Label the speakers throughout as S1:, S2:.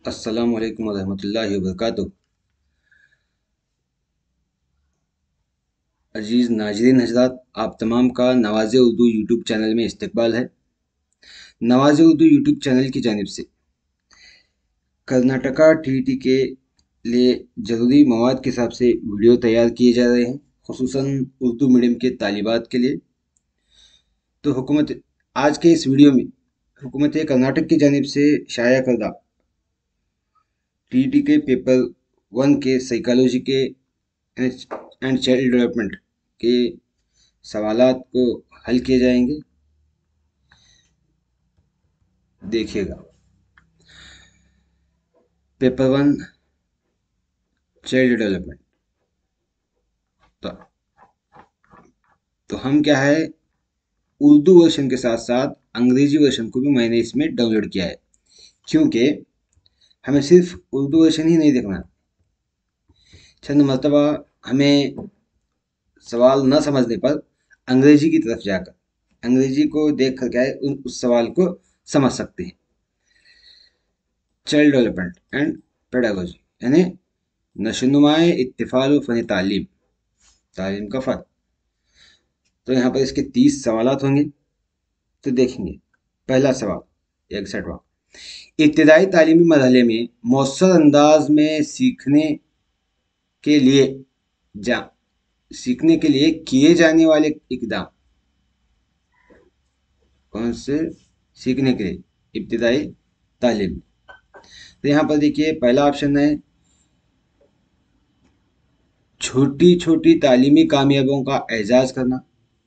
S1: अस्सलाम वालेकुम वरहमतुल्लाहि वबरकातुहू। अजीज़ नाज़रीन हज़रात, आप तमाम का नवाज़े उर्दू यूट्यूब चैनल में इस्तकबाल है। नवाज़े उर्दू यूट्यूब चैनल की जानिब से कर्नाटका टीईटी के लिए ज़रूरी मवाद के हिसाब से वीडियो तैयार किए जा रहे हैं, खुसूसन उर्दू मीडियम के तालिबात के लिए। तो हुकूमत आज के इस वीडियो में हुकूमत कर्नाटक की जानिब से शाया करदा टीईटी के पेपर 1 के साइकोलॉजी के एंड चाइल्ड डेवलपमेंट के सवालात को हल किए जाएंगे। देखिएगा, पेपर 1 चाइल्ड डेवलपमेंट। तो, तो हम क्या है, उर्दू वर्जन के साथ साथ अंग्रेजी वर्जन को भी मैंने इसमें डाउनलोड किया है, क्योंकि हमें सिर्फ उर्दू वर्जन ही नहीं देखना। चंद मरतबा हमें सवाल न समझने पर अंग्रेजी की तरफ जाकर अंग्रेजी को देख कर क्या है उस सवाल को समझ सकते हैं। चाइल्ड डेवलपमेंट एंड पेडागोजी यानी नशोनुमाए इत्तिफाल फ़न तालीम, तालीम का फ़न। तो यहाँ पर इसके 30 सवालात होंगे। तो देखेंगे, पहला सवाल 61वां, इब्तदाई तालीमी मरहले में मौसर अंदाज में जा सीखने के लिए किए जाने वाले इकदाम कौन से? सीखने के लिए इब्तदाई तालीम। तो यहाँ पर देखिए, पहला ऑप्शन है छोटी छोटी तालीमी कामयाबियों का एजाज करना,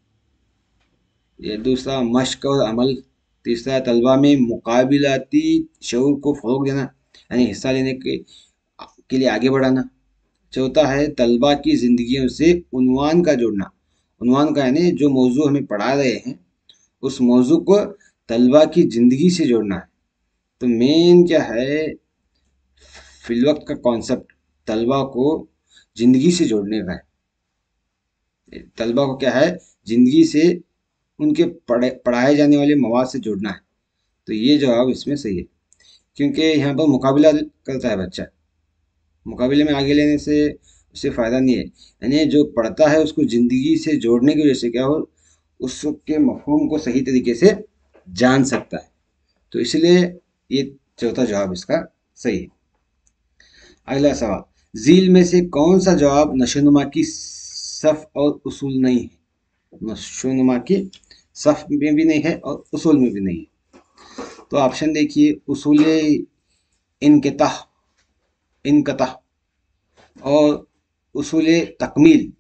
S1: ये दूसरा मश्क और अमल, तीसरा तलबा में मुकाबिलाती शऊर को फ़रोग देना यानी हिस्सा लेने के लिए आगे बढ़ाना, चौथा है तलबा की ज़िंदगियों से उन्वान का जोड़ना, उन्वान का यानी जो मौजू हमें पढ़ा रहे हैं उस मौजू को तलबा की ज़िंदगी से जोड़ना है। तो मेन क्या है, फिलवक्त का कॉन्सेप्ट तलबा को ज़िंदगी से जोड़ने का है। तलबा को क्या है, ज़िंदगी से उनके पढ़ाए जाने वाले मवाद से जोड़ना है। तो ये जवाब इसमें सही है, क्योंकि यहाँ पर मुकाबला करता है बच्चा, मुकाबले में आगे लेने से उससे फ़ायदा नहीं है। यानी जो पढ़ता है उसको ज़िंदगी से जोड़ने की वजह से क्या हो, उसके मफहूम को सही तरीके से जान सकता है। तो इसलिए ये चौथा जवाब इसका सही है। अगला सवाल, झील में से कौन सा जवाब नशोनुमा की सफ़ और उसूल नहीं है? नशोनुमा की सफ़ में भी नहीं है और उसूल में भी नहीं है। तो ऑप्शन देखिए, उसूल इनक़िता इनक़ता और उसूल तकमील,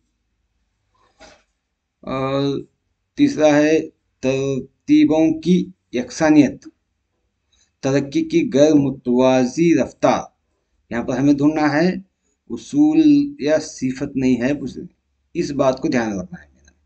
S1: और तीसरा है तरतीबों की यकसानियत, तरक्की की गैर मुतवाज़ी रफ्तार। यहाँ पर हमें ढूंढना है उसूल या सिफत नहीं है, इस बात को ध्यान रखना है।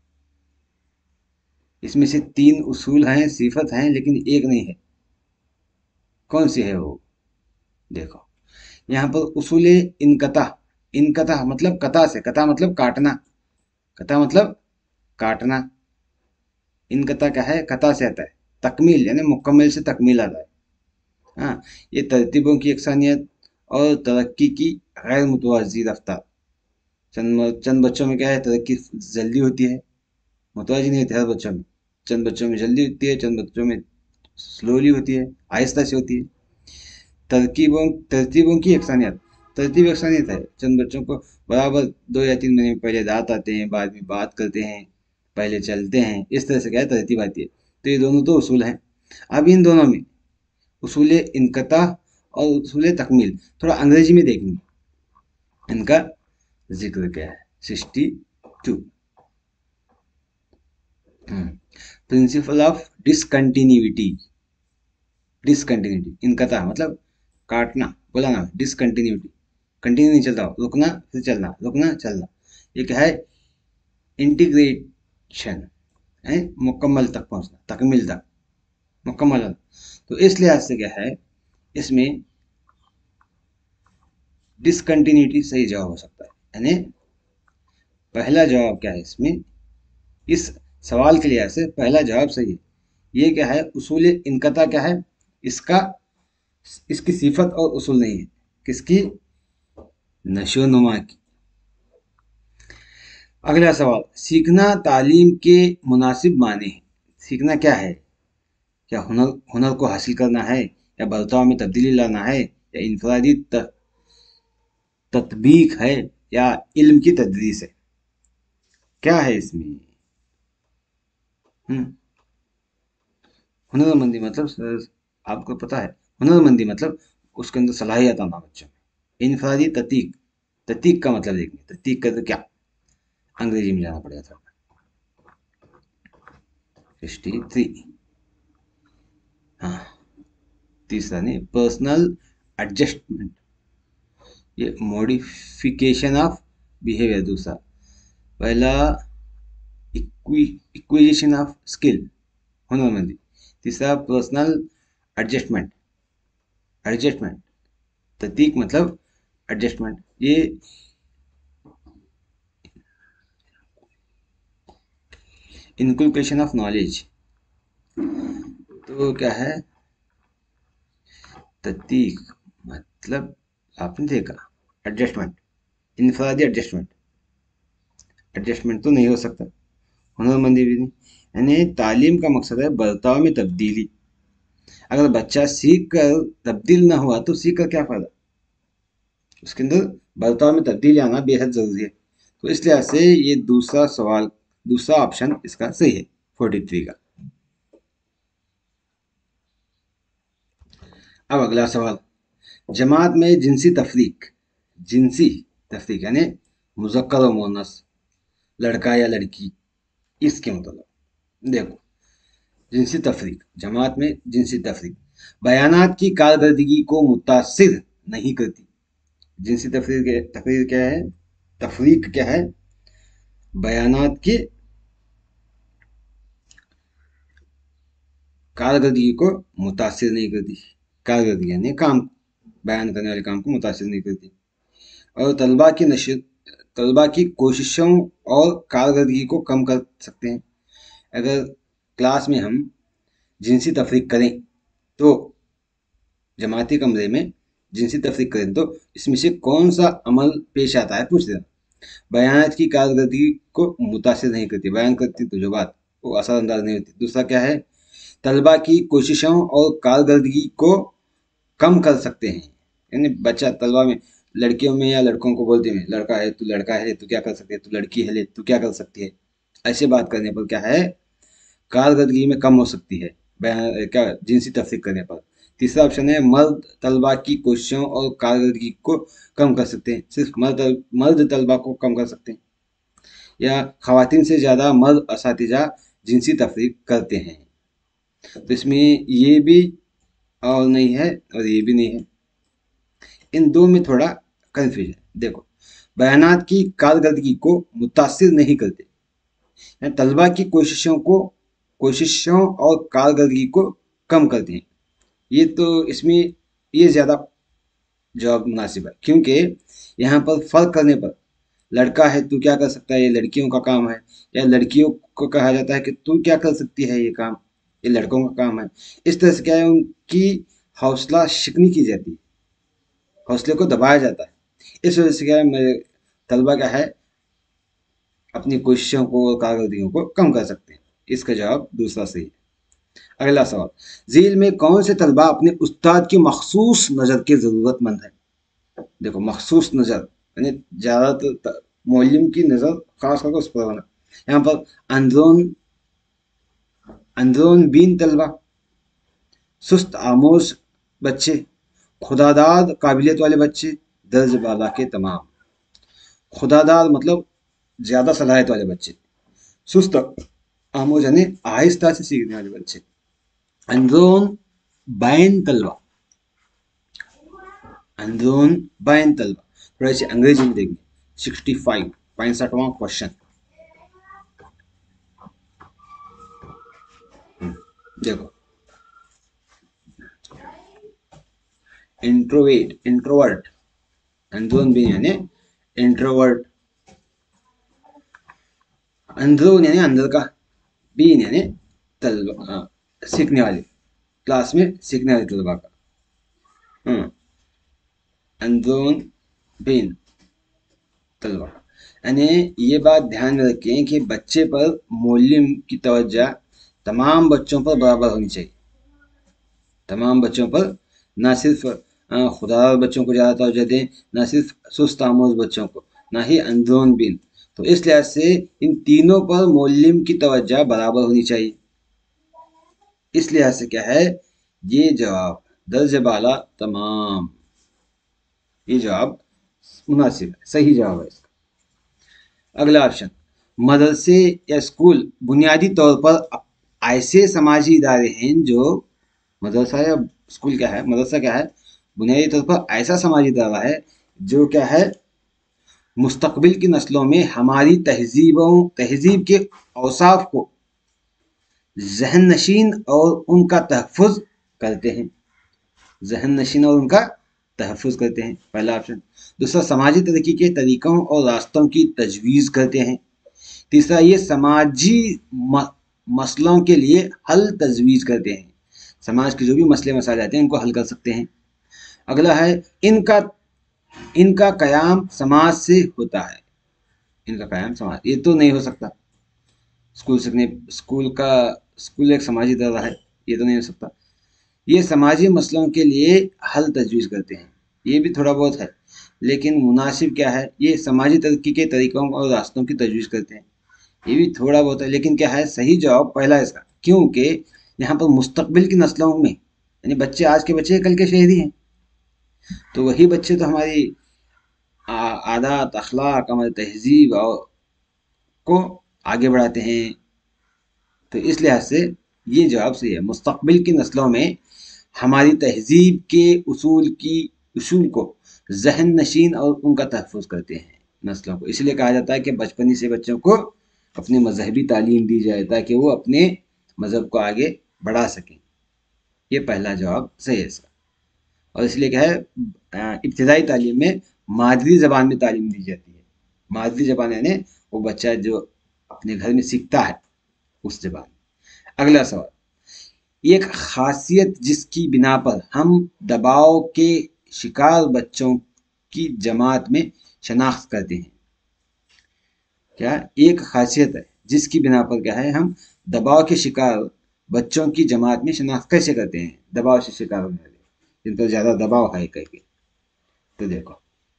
S1: इसमें से 3 उसूल हैं, सिफत हैं, लेकिन एक नहीं है। कौन सी है वो? देखो, यहाँ पर उसूल इनकता, इनकता मतलब कता से, कता मतलब काटना, कता मतलब काटना, इनकता क्या है, कता से आता है। तकमील यानी मुकम्मल से तकमील आता है। हाँ, ये तरतीबों की यकसानियत और तरक्की की गैर मुतवाज़ी रफ्तार। चंद बच्चों में क्या है, तरक्की जल्दी होती है, मुतवाज़ी नहीं होती हर बच्चों में। चंद बच्चों में जल्दी होती है, चंद बच्चों में स्लोली होती है, आहिस्ता से होती है। तरतीबों की यकसानियत, तरतीब यकसानियत है। चंद बच्चों को बराबर 2 या 3 महीने में पहले दांत आते हैं, बाद में बात करते हैं, पहले चलते हैं, इस तरह से क्या है, तरतीब आती है। तो ये दोनों तो उसूल हैं। अब इन दोनों में उसूल इनकता और उसूल तकमील थोड़ा अंग्रेजी में देखेंगे, इनका जिक्र क्या है। 62, प्रिंसिपल ऑफ डिसकंटिन्यूटी, डिसकंटिन्यूटी इनकता मतलब काटना, बोला ना, डिसकंटिन्यूटी कंटिन्यू नहीं चलता, रुकना फिर चलना, रुकना चलना। ये क्या है, इंटीग्रेशन है, मुकम्मल तक पहुंचना, तकमील तक, मुकम्मल। तो इस लिहाज से क्या है, इसमें डिसकंटिन्यूटी सही जवाब हो सकता है। यानी पहला जवाब क्या है इसमें, इस सवाल के लिहाज से पहला जवाब सही है। ये क्या है, उसूल इनकता क्या है, इसका इसकी सिफत और उसूल नहीं है। किसकी? नशोनुमा की। अगला सवाल, सीखना तालीम के मुनासिब माने हैं। सीखना क्या है? क्या हुनर हुनर को हासिल करना है, या बर्ताव में तब्दीली लाना है, या इनफरादी तत्बीक है, या इल्म की तदरीस है? क्या है इसमें? हम्म हुनरमंदी मतलब आपको पता है? हुनरमंदी मतलब उसके अंदर सलाहियत आना बच्चों में। इनफरादी ततीक, ततीक का मतलब देखेंगे, ततीक का तो क्या, अंग्रेजी में जाना पड़ेगा था। 63। हाँ, तीसरा नहीं, पर्सनल एडजस्टमेंट, ये मॉडिफिकेशन ऑफ बिहेवियर। दूसरा, पहला इक्विजिशन ऑफ स्किल, हुनरमंदी। तीसरा पर्सनल एडजस्टमेंट, एडजस्टमेंट, ततीक मतलब एडजस्टमेंट। ये इनकलकेशन ऑफ नॉलेज, तो क्या है? ततीक मतलब आपने देखा, एडजस्टमेंट, इनफरादी एडजस्टमेंट। एडजस्टमेंट तो नहीं हो सकता, हुनरमंदी भी नहीं। यानी तालीम का मकसद है बर्ताव में तब्दीली। अगर बच्चा सीख कर तब्दील ना हुआ तो सीख कर क्या फायदा? उसके अंदर बर्ताव में तब्दीली आना बेहद जरूरी है। तो इस लिहाज से ये दूसरा सवाल, दूसरा ऑप्शन इसका सही है, 43 का। अब अगला सवाल, जमात में जिनसी तफरीक, जिनसी तफरीक यानी मुज़क्कर और मुअन्नस, लड़का या लड़की, इसके मतलब देखो, जिनसी तफरीक, जमात में जिनसी तफरीक बयानात की कारकर्दगी को मुतासिर नहीं करती। जिनसी तफरीक, तफरीक क्या है? तफरीक क्या है? बयानात की कारकर्दगी को मुतासिर नहीं करती। कारकर्दगी यानी काम, बयान करने वाले काम को मुतासिर नहीं करती। और तलबा की कोशिशों और कारकर्दगी को कम कर सकते हैं। अगर क्लास में हम जिनसी तफरीक करें तो, जमाती कमरे में जिनसी तफरीक करें तो इसमें से कौन सा अमल पेश आता है, पूछ देना। बयान की कारकर्दगी को मुतासिर नहीं करती, बयान करती तो जो बात वो असरअंदाज नहीं होती। दूसरा क्या है? तलबा की कोशिशों और कारकर्दगी को कम कर सकते हैं। यानी बच्चा तलबा में, लड़कियों में या लड़कों को बोलते हैं, लड़का है तू क्या कर सकती है, तू लड़की है ले तू क्या कर सकती है, ऐसे बात करने पर क्या है? कारकर्दगी में कम हो सकती है, बयान क्या, जिनसी तफरीक करने पर। तीसरा ऑप्शन है, मर्द तलबा की कोशिशों और कारकर्दगी को कम कर सकते हैं, सिर्फ मर्द तलबा को कम कर सकते हैं। या खवातीन से ज़्यादा मर्द असातिजा जिनसी तफरीक करते हैं। तो इसमें ये भी और नहीं है और ये भी नहीं है, इन दो में थोड़ा कन्फ्यूजन। देखो, बयानात की कारकर्दगी को मुतासिर नहीं करते, यानी तलबा की कोशिशों और कारकर्दगी को कम करते हैं। ये तो इसमें ये ज़्यादा जवाब मुनासिब है, क्योंकि यहाँ पर फ़र्क करने पर, लड़का है तू क्या कर सकता है ये लड़कियों का काम है, या लड़कियों को कहा जाता है कि तू क्या कर सकती है ये काम, ये लड़कों का काम है। इस तरह से क्या है, उनकी हौसला शिकनी की जाती है, हौसले को दबाया जाता है। इस वजह से क्या है, मेरे तलबा क्या है, अपनी कोशिशों को और कारकर्दगियों को कम कर सकते हैं। इसका जवाब दूसरा सही है। अगला सवाल, झील में कौन से तलबा अपने उस्ताद की मखसूस नज़र के ज़रूरतमंद है? देखो, मखसूस नज़र यानी ज़्यादातर मौलिम की नज़र खास करके उस पर होना। यहाँ पर अंदरून अंदरून बीन तलबा, सुस्त आमोज बच्चे, खुदादाद काबिलियत वाले बच्चे, दर्ज बाला के तमाम। खुदादाद मतलब ज़्यादा सलाहियत वाले बच्चे, सुस्त आमोज यानी आहिस्ता से सीखने वाले बच्चे। अंदरून बैन तलबा, अंदरून बैन तलबा, थोड़ा इसे अंग्रेजी में देंगे। 65, 65वां क्वेश्चन। देखो, इंट्रोवर्ट, अंदरून भी यानी इंट्रोवर्ट, अंदरून यानी अंदर का, बीन यानी तलबा, सीखने वाले, क्लास में सीखने वाले तलबा का। अंदरून बिन तलवा। यानी ये बात ध्यान में रखें कि बच्चे पर मौलम की तवज्जो तमाम बच्चों पर बराबर होनी चाहिए। तमाम बच्चों पर, ना सिर्फ खुदार बच्चों को ज़्यादा तवज्जो दें, ना सिर्फ सुस्त आमोज बच्चों को, ना ही अंदरून बिन। तो इस लिहाज से इन तीनों पर मौलम की तवज्जो बराबर होनी चाहिए। इस लिहाज से क्या है, ये जवाब दर्ज बाला तमाम, ये जवाब मुनासिब है, सही जवाब है इसका। अगला ऑप्शन, मदरसे या स्कूल बुनियादी तौर पर ऐसे समाजी इदारे हैं जो, मदरसा या स्कूल क्या है, मदरसा क्या है, बुनियादी तौर पर ऐसा समाजी इदारा है जो क्या है, मुस्तकबिल की नस्लों में हमारी तहजीब के औसाफ को जहन नशीन और उनका तहफ़्फ़ुज़ करते हैं। जहन नशीन और उनका तहफ़्फ़ुज़ करते हैं, पहला ऑप्शन। दूसरा, समाजी तरक्की के तरीक़ों और रास्तों की तजवीज़ करते हैं। तीसरा, ये समाजी मसलों के लिए हल तजवीज़ करते हैं, समाज के जो भी मसले मसाइल आते हैं इनको हल कर सकते हैं। अगला है, इनका इनका कयाम समाज से होता है। इनका कयाम समाज, ये तो नहीं हो सकता। स्कूल एक समाजी इदारा है, ये तो नहीं हो सकता। ये समाजी मसलों के लिए हल तजवीज़ करते हैं, ये भी थोड़ा बहुत है, लेकिन मुनासिब क्या है, ये समाजी तरक्की के तरीक़ों और रास्तों की तजवीज़ करते हैं, ये भी थोड़ा बहुत है, लेकिन क्या है, सही जवाब पहला है इसका, क्योंकि यहाँ पर मुस्तकबिल की नस्लों में, यानी बच्चे, आज के बच्चे कल के शहरी हैं, तो वही बच्चे तो हमारी आदत, अखलाक, हमारी तहजीब और को आगे बढ़ाते हैं। तो इस लिहाज से ये जवाब सही है, मुस्तकबिल की नस्लों में हमारी तहजीब के उसूल को जहन नशीन और उनका तहफ़्फ़ुज़ करते हैं नस्लों को। इसलिए कहा जाता है कि बचपन से बच्चों को अपनी मजहबी तालीम दी जाए ताकि वो अपने मज़हब को आगे बढ़ा सकें। ये पहला जवाब सही है इसका। और इसलिए क्या है, इब्तिदाई तालीम में मादरी ज़बान में तालीम दी जाती है। मादरी ज़बान यानी वो बच्चा जो अपने घर में सीखता है उस ज़बान। अगला सवाल, एक खासियत जिसकी बिना पर हम दबाव के शिकार बच्चों की जमात में शनाख्त करते हैं। क्या एक खासियत है जिसकी बिना पर क्या है, हम दबाव के शिकार बच्चों की जमात में शनाख्त कैसे करते हैं, दबाव से शिकार होने वाले जिन पर ज्यादा दबाव है करके। तो देखो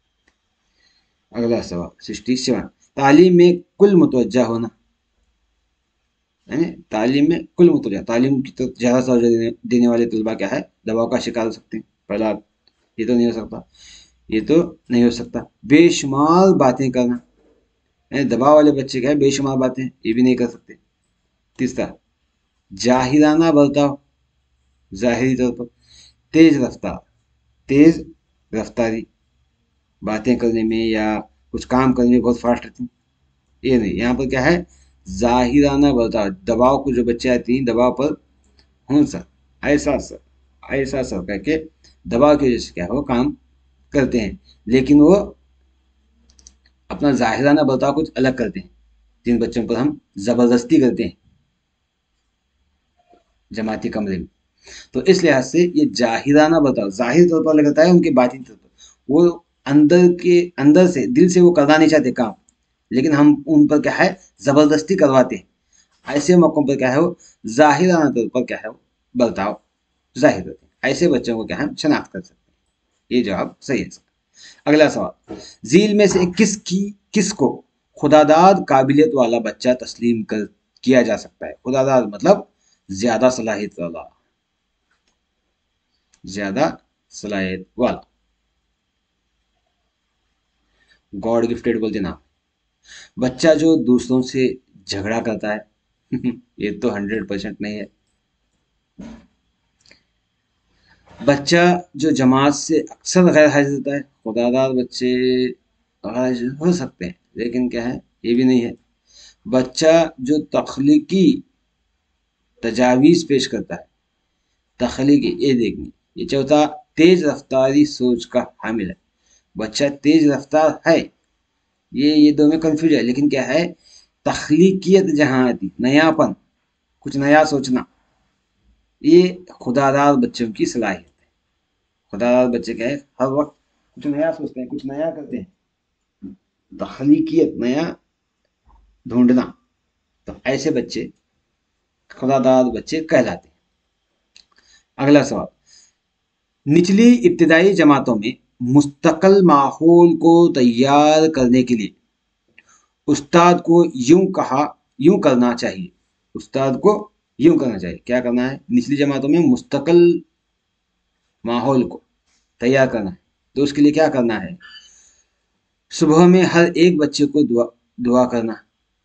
S1: अगला सवाल 67, तालीम में कुल मुतवज्जा होना, यानी तालीम में कुल मुतवज्जा, तालीम की तो ज़्यादा तवज्जो देने वाले तलबा क्या है, दबाव का शिकार हो सकते हैं। पहला, ये तो नहीं हो सकता, ये तो नहीं हो सकता। बेशुमार बातें करना, यानी दबाव वाले बच्चे क्या है, बेशुमार बातें, ये भी नहीं कर सकते। तीसरा, जाहिराना बर्ताव, जाहिरी तौर पर। तेज रफ्तार, तेज रफ्तारी, बातें करने में या कुछ काम करने में बहुत फास्ट रहती हैं, ये नहीं। यहाँ पर क्या है, जाहिराना बर्ताव, दबाव को जो बच्चे आती हैं दबाव पर हूँ सर, ऐसा सर करके दबाव की वजह से क्या है वो काम करते हैं, लेकिन वो अपना जाहिराना बर्ताव कुछ अलग करते हैं जिन बच्चों पर हम जबरदस्ती करते हैं जमाती कमरे में। तो इस लिहाज से ये जाहिराना बर्ताव जाहिर तौर पर अलग रहता है, उनके बातिन तौर पर वो अंदर से दिल से वो करना नहीं चाहते काम, लेकिन हम उन पर क्या है जबरदस्ती करवाते हैं। ऐसे मौकों पर क्या है वो जाहिराना तौर पर क्या है वो बर्ताव जाहिर होते हैं। ऐसे बच्चों को क्या है शनाख्त कर सकते हैं। ये जवाब सही है। अगला सवाल, झील में से किसको खुदादाद काबिलियत वाला बच्चा तस्लीम कर किया जा सकता है। खुदादाद मतलब ज्यादा सलाहियत वाला, ज्यादा सलाहियत वाला, गॉड गिफ्टेड बोलते ना, बच्चा जो दूसरों से झगड़ा करता है ये तो 100% नहीं है। बच्चा जो जमात से अक्सर गैर हाजिर होता है, खुदादाद बच्चे हाजिर हो सकते हैं, लेकिन क्या है ये भी नहीं है। बच्चा जो तख्लीकी तजावीज़ पेश करता है, तख्लीकी, ये देखनी, ये चौथा, तेज रफ्तारी सोच का हामिल है। बच्चा तेज रफ्तार है, ये दो में कंफ्यूज है, लेकिन क्या है तख्लीकियत जहाँ आती, नयापन, कुछ नया सोचना, ये खुदादाद बच्चों की सलाहियत है। खुदादाद बच्चे क्या है हर वक्त कुछ नया सोचते हैं, कुछ नया करते हैं, तख्लीकियत, नया ढूंढना। तो ऐसे बच्चे खुदादाद बच्चे कहलाते हैं। अगला सवाल, निचली इब्तदाई जमातों में मुस्तकिल माहौल को तैयार करने के लिए उस्ताद को यूं करना चाहिए। उस्ताद को यूं करना चाहिए, क्या करना है? निचली जमातों में मुस्तकिल माहौल को तैयार करना है, तो उसके लिए क्या करना है? सुबह में हर एक बच्चे को दुआ करना।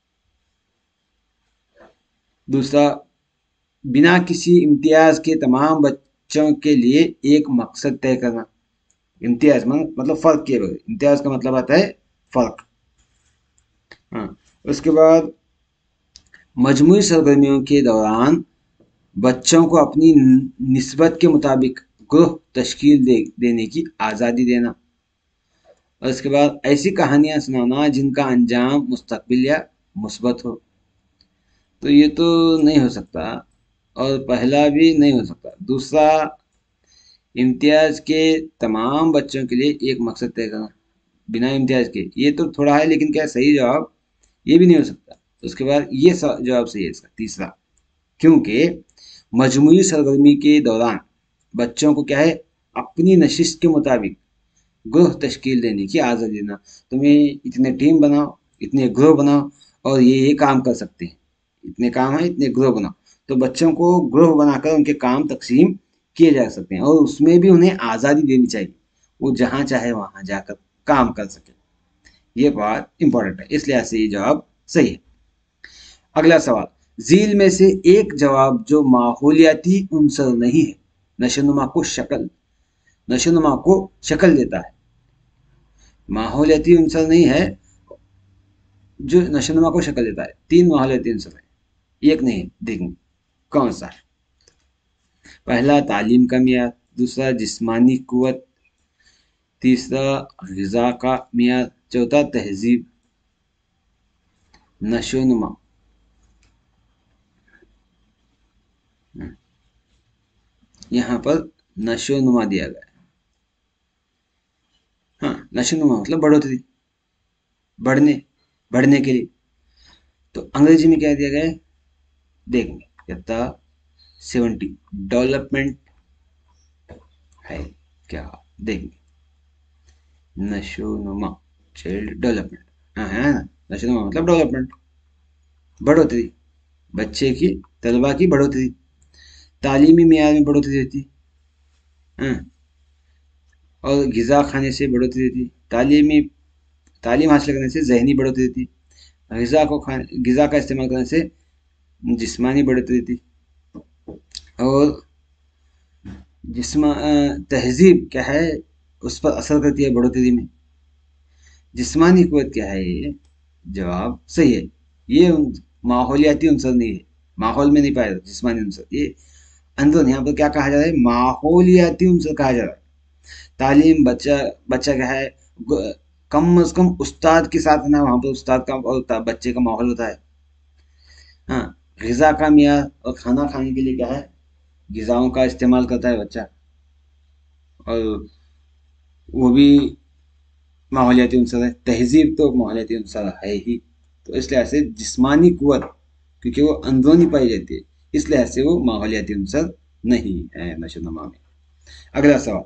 S1: दूसरा, बिना किसी इम्तियाज के तमाम बच्चों के लिए एक मकसद तय करना। इम्तियाज मतलब फर्क किए बगैर, इम्तियाज का मतलब आता है फर्क। हाँ, उसके बाद मजमूई सरगर्मियों के दौरान बच्चों को अपनी निस्बत के मुताबिक ग्रुप तश्कील देने की आज़ादी देना। और इसके बाद ऐसी कहानियां सुनाना जिनका अंजाम मुस्तकबिल या मुस्बत हो। तो ये तो नहीं हो सकता, और पहला भी नहीं हो सकता। दूसरा, इम्तियाज के तमाम बच्चों के लिए एक मकसद तय करना बिना इम्तियाज के, ये तो थोड़ा है, लेकिन क्या सही जवाब? ये भी नहीं हो सकता। उसके बाद ये जवाब सही है इसका, तीसरा, क्योंकि मजमूई सरगर्मी के दौरान बच्चों को क्या है? अपनी नशिस्त के मुताबिक ग्रुप तश्कील देने की आज़ादी देना। तुम्हें इतने टीम बनाओ, इतने ग्रुप बनाओ, और ये काम कर सकते हैं, इतने काम है, इतने ग्रुप बनाओ। तो बच्चों को ग्रुप बनाकर उनके काम तकसीम किए जा सकते हैं, और उसमें भी उन्हें आज़ादी देनी चाहिए, वो जहाँ चाहे वहाँ जाकर काम कर सके। ये बात इंपॉर्टेंट है, इस लिहाज से ये जवाब सही है। अगला सवाल, झील में से एक जवाब जो माहौलियाती उनसर नहीं है, नशोनुमा को शक्ल देता है। माहौलियाती उनसर नहीं है जो नशोनुमा को शक्ल देता है। तीन माहौलियाती उनसर है, एक नहीं है, देखेंगे कौन सा है। पहला, तालीम का मियार। दूसरा, जिस्मानी कुव्वत। तीसरा, ग़िज़ा का मियार। चौथा, तहजीब। नशोनुमा, यहाँ पर नशोनुमा दिया गया है। हाँ, नशोनुमा मतलब बढ़ोतरी, बढ़ने बढ़ने के लिए। तो अंग्रेजी में क्या दिया गया है? देखेंगे, कहता 70 डेवलपमेंट है क्या? देखेंगे, नशोनुमा चाइल्ड डेवलपमेंट, हाँ है ना, नशोनुमा मतलब डेवलपमेंट, बढ़ोतरी, बच्चे की, तलबा की बढ़ोतरी, तालीमी मियार में बढ़ोतरी रहती है, और ग़िज़ा खाने से बढ़ोतरी रहती, तालीम हासिल करने से जहनी बढ़ोतरी रहती, ग़िज़ा का इस्तेमाल करने से जिस्मानी बढ़ोतरी रहती, और तहजीब क्या है? उस पर असर करती है बढ़ोतरी में। जिस्मानी कुव्वत क्या है? ये जवाब सही है, ये माहौलियाती उनसर नहीं है, माहौल में नहीं पाया जाता जिस्मानी उनसर, ये अंदर। यहाँ पर क्या कहा जा रहा है? माहौलियाती उनसर कहा जा रहा है। तालीम, बच्चा बच्चा क्या है? कम अज कम उस्ताद के साथ ना, वहाँ पर उस्ताद का और बच्चे का माहौल होता है। हाँ, ग़िज़ा का मियार, और खाना खाने के लिए क्या है? ग़िज़ाओं का इस्तेमाल करता है बच्चा, और वो भी माहौलियाती उनसर है। तहजीब तो माहौलियाती उनसर है ही। तो इस लिहाज से जिस्मानी कुव्वत, क्योंकि वो अंदरूनी पाई जाती है, इस लिहाज से वो माहौलियाती उनसर नहीं है नशोनुमा में। अगला सवाल,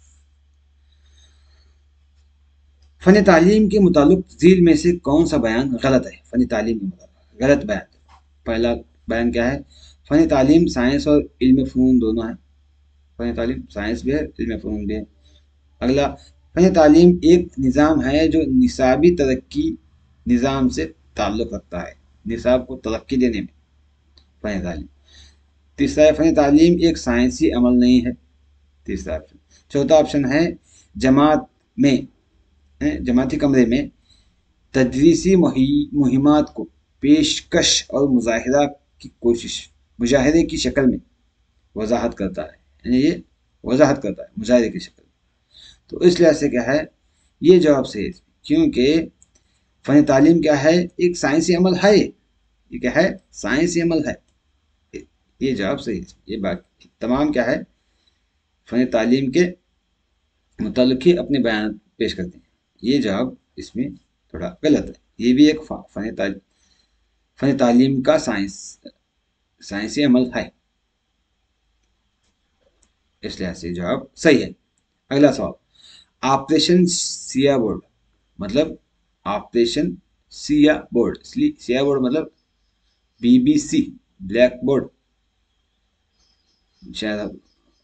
S1: फ़न तालीम के मुतालिक झील में से कौन सा बयान गलत है? फ़न तालीम के मुतालिक गलत बयान। पहला बयान क्या है? फ़न तालीम साइंस और इल्म फ़नून दोनों है। फ़न तालीम साइंस भी है, इल्म फ़नून भी है। अगला, फ़न तालीम एक निज़ाम है जो निसाबी तरक्की निज़ाम से ताल्लुक़ रखता है, निसाब को तरक्की देने में फ़न तालीम। तीसरा है, फ़न तालीम एक साइंसी अमल नहीं है। तीसरा ऑप्शन। चौथा ऑप्शन है, जमात में जमाती कमरे में तदरीसी मुहिमात को पेशकश और मुजाहिदे की शक्ल में वजाहत करता है, यानी ये वजाहत करता है मुजाहिदे की शक्ल में। तो इस लिहाज से क्या है? ये जवाब सही है, क्योंकि फ़न तालीम क्या है? एक साइंसी अमल है। ये क्या है? साइंसी अमल है। ये जवाब सही है। ये बात तमाम क्या है? फ़न तालीम के मुतल्लिक़ ही अपने बयान पेश करते हैं। ये जवाब इसमें थोड़ा गलत है। ये भी एक फ़न तालीम का साइंसी अमल है, इसलिए से जवाब सही है। अगला सवाल, ऑपरेशन सिया बोर्ड मतलब ऑपरेशन सिया बोर्ड, सिया बोर्ड मतलब BBC ब्लैक बोर्ड, शायद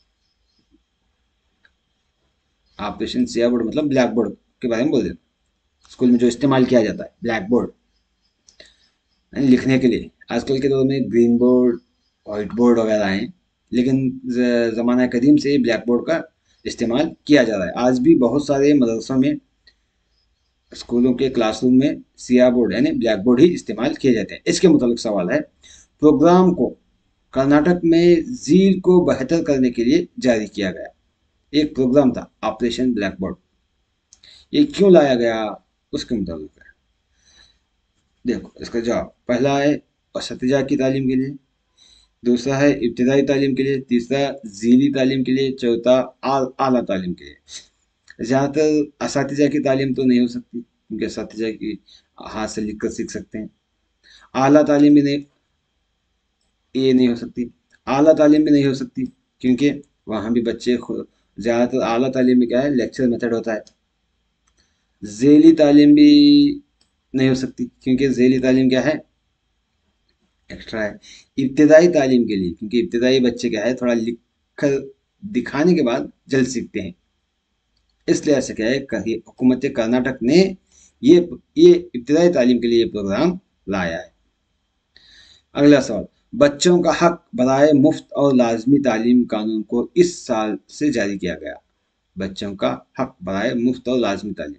S1: ऑपरेशन सिया बोर्ड मतलब ब्लैक बोर्ड के बारे में बोल देना। स्कूल में जो इस्तेमाल किया जाता है ब्लैक बोर्ड लिखने के लिए। आजकल के दौर में ग्रीन बोर्ड, वाइट बोर्ड वगैरह हैं, लेकिन ज़माना कदीम से ब्लैक बोर्ड का इस्तेमाल किया जा रहा है। आज भी बहुत सारे मदरसों में, स्कूलों के क्लासरूम में सिया बोर्ड यानी ब्लैक बोर्ड ही इस्तेमाल किए जाते हैं। इसके मुताबिक सवाल है, प्रोग्राम को कर्नाटक में ज़ील को बेहतर करने के लिए जारी किया गया। एक प्रोग्राम था ऑपरेशन ब्लैक बोर्ड, ये क्यों लाया गया उसके मुताबिक है। देखो इसका जवाब, पहला है असतिज़ा की तालीम के लिए, दूसरा है इब्तदाई तालीम के लिए, तीसरा ज़ीली तालीम के लिए, चौथा आला तालीम के लिए। ज़्यादातर असातिज़ा की तालीम तो नहीं हो सकती, क्योंकि असातिज़ा की हाथ से लिख कर सीख सकते हैं। आला तालीम भी नहीं, ये नहीं हो सकती। आला तालीम भी नहीं हो सकती, क्योंकि वहाँ भी बच्चे खुद, ज़्यादातर आला तालीम में क्या है, लेक्चर मेथड होता है। ज़ेली तालीम भी नहीं हो सकती, क्योंकि ज़ेली तालीम क्या है, एक्स्ट्रा है। इब्तदाई तालीम के लिए, क्योंकि इब्तदाई बच्चे क्या है, थोड़ा लिख कर दिखाने के बाद जल्द सीखते हैं, इसलिए ऐसे क्या है, हुकूमत कर्नाटक ने ये ये इब्तदाई तालीम के लिए ये प्रोग्राम लाया है। अगला सवाल, बच्चों का हक बराए मुफ्त और लाजमी तालीम कानून को इस साल से जारी किया गया। बच्चों का हक बराए मुफ्त और लाजमी तालीम,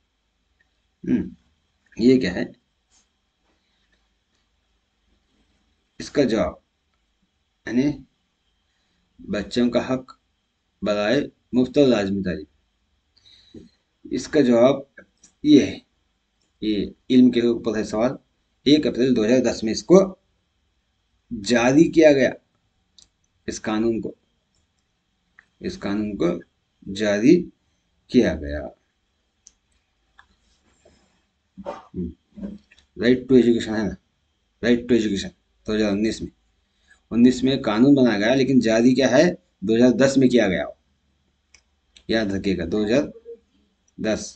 S1: ये क्या है, इसका जवाब यानी बच्चों का हक बराए मुफ्त और लाजमी तालीम, इसका जवाब ये है, ये इल्म के ऊपर है सवाल। 1 अप्रैल 2010 में इसको जारी किया गया, इस कानून को जारी किया गया। राइट टू एजुकेशन है ना, राइट टू एजुकेशन 2019 में, 19 में कानून बनाया गया, लेकिन जारी क्या है 2010 में किया गया, याद रखिएगा 2010।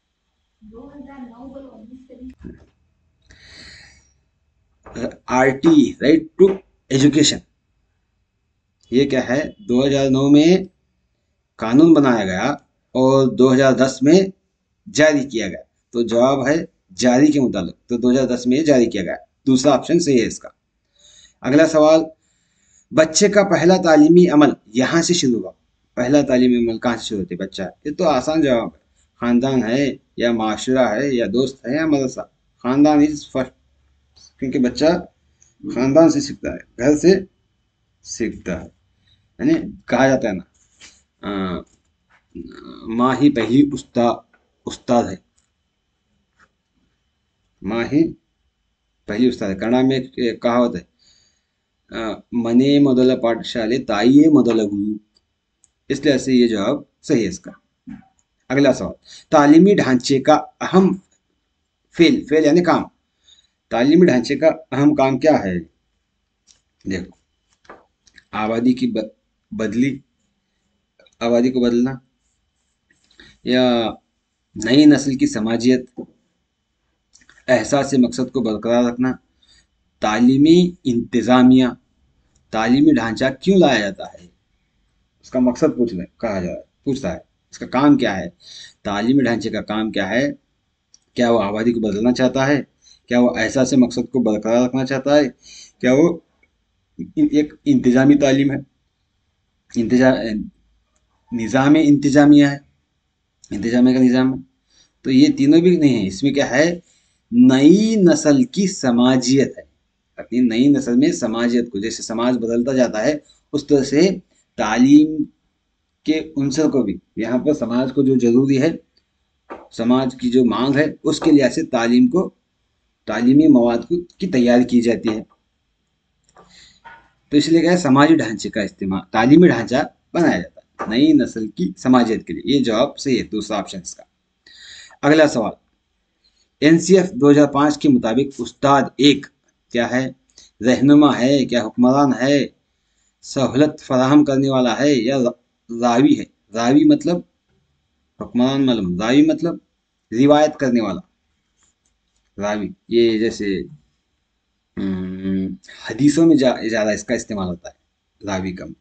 S1: RT राइट टू एजुकेशन, ये क्या है, 2009 में कानून बनाया गया और 2010 में जारी किया गया। तो जवाब है जारी के मुताबिक, तो 2010 में जारी किया गया, दूसरा ऑप्शन सही है इसका। अगला सवाल, बच्चे का पहला तालीमी अमल यहाँ से शुरू हुआ। पहला तालीमी अमल कहाँ से शुरू होती है बच्चा, ये तो आसान जवाब है, खानदान है या माशरा है या दोस्त है या मदरसा। खानदान इज फर्स्ट, क्योंकि बच्चा खानदान से सीखता है, घर से सीखता है, यानी कहा जाता है ना, माँ ही पहली उस्ताद है, माँ ही पहली उस्ताद है। कन्नड़ में एक कहावत है, मने ಮೊದಲ पाठशाले ताइये ಮೊದಲ गुरु, इसलिए ऐसे ये जवाब सही है इसका। अगला सवाल, तालीमी ढांचे का अहम फेल यानी काम, तालीमी ढांचे का अहम काम क्या है। देखो, आबादी की बदली, आबादी को बदलना, या नई नस्ल की समाजियत, एहसास मकसद को बरकरार रखना, तालीमी इंतज़ामिया, तालीमी ढांचा क्यों लाया जाता है, उसका मकसद पूछता है, इसका काम क्या है, तालीमी ढांचे का काम क्या है, क्या वो आबादी को बदलना चाहता है, क्या वो एहसास मकसद को बरकरार रखना चाहता है, क्या वो एक इंतज़ामी तालीम है, निज़ाम इंतज़ामिया है, इंतज़ामिया का निज़ाम है। तो ये तीनों भी नहीं है, इसमें क्या है, नई नस्ल की समाजियत है। अपनी नई नस्ल में समाजियत को, जैसे समाज बदलता जाता है उस तरह से तालीम के उनसर को भी, यहाँ पर समाज को जो जरूरी है, समाज की जो मांग है, उसके लिहाज से तालीमी मवाद की तैयारी की जाती है। तो इसलिए क्या है, समाजी ढांचे का इस्तेमाल, तालीमी ढांचा बनाया जाता है। नई नस्ल की समाजियत के लिए। ये जवाब सही है, दूसरा ऑप्शन इसका। अगला सवाल, एनसीएफ 2005 के मुताबिक उस्ताद एक क्या है? रहनुमा है, क्या हुक्मरान है, सहूलत फराहम करने वाला है, या रावी है? रावी मतलब हुक्मरान मालूम, रावी मतलब रिवायत करने वाला। रावी ये जैसे हदीसों में ज़्यादा इसका इस्तेमाल होता है, रावी का।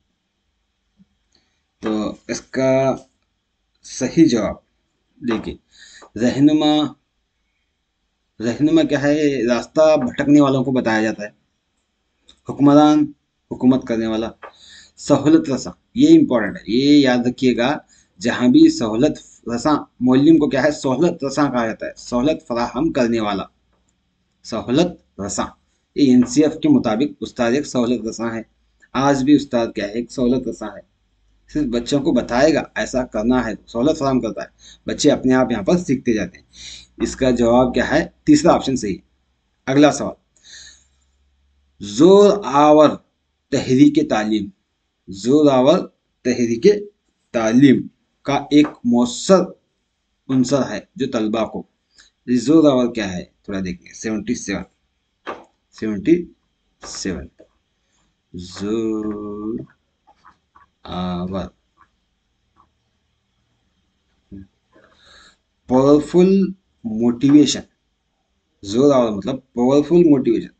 S1: तो इसका सही जवाब देखिए, रहनुमा। रहनुमा क्या है? रास्ता भटकने वालों को बताया जाता है। हुक्मरान हुकूमत करने वाला। सहूलत रसा, ये इंपॉर्टेंट है, ये याद रखिएगा। जहां भी सहूलत रसा, मौलम को क्या है? सहूलत रसा कहा जाता है, सहूलत फराहम करने वाला, सहूलत रसा। ये एनसीएफ के मुताबिक उस्ताद एक सहूलत रसा है। आज भी उस्ताद क्या है? एक सहूलत रसा है। सिर्फ बच्चों को बताएगा ऐसा करना है, सहूलत फराहम करता है। बच्चे अपने आप यहाँ पर सीखते जाते हैं। इसका जवाब क्या है? तीसरा ऑप्शन सही है। अगला सवाल, जोर आवर तहरीक तालीम, जोर आवर तहरीक तालीम का एक मौसर उनसर है जो तलबा को, जोर आवर क्या है? थोड़ा देखिए, 77, 77 जोर आवर, पावरफुल मोटिवेशन। जोर आवर मतलब powerful motivation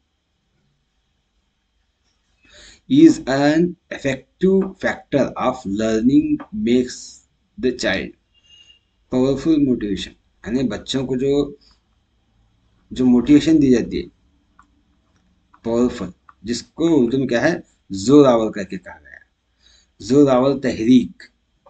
S1: is an effective factor of learning makes the child। Powerful motivation यानी बच्चों को जो जो मोटिवेशन दी जाती है, पावरफुल, जिसको उर्दू में क्या है? जोरावर करके कहा गया है। जोरावर तहरीक